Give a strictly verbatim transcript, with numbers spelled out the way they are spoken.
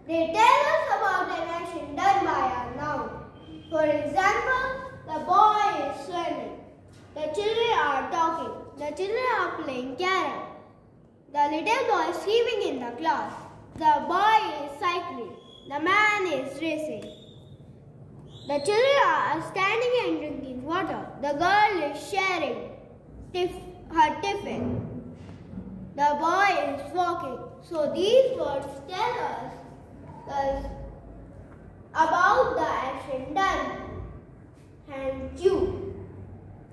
They tell us about an action done by a noun. For example, the boy is swimming. The children are talking. The children are playing carrom. The little boy is sleeping in the class. The boy is cycling. The man is racing. The children are standing and drinking water. The girl is sharing tif her tiffin. The boy is walking. So these words tell us, us about the action done. Thank you.